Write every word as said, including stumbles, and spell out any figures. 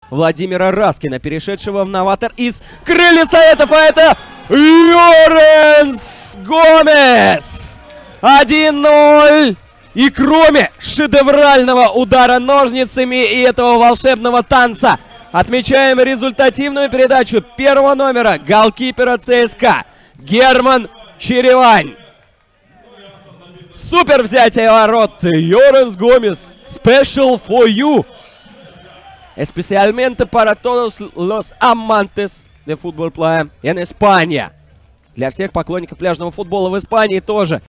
Владимира Раскина, перешедшего в новатор из крылья Советов, а это Йоренс Гомес. один ноль. И кроме шедеврального удара ножницами и этого волшебного танца, отмечаем результативную передачу первого номера голкипера ЦСКА Герман Черевань. Супер взятие ворот. Йоренс Гомес. Special for you. Especialmente para todos los amantes de fútbol playa en España. Для всех поклонников пляжного футбола в Испании тоже.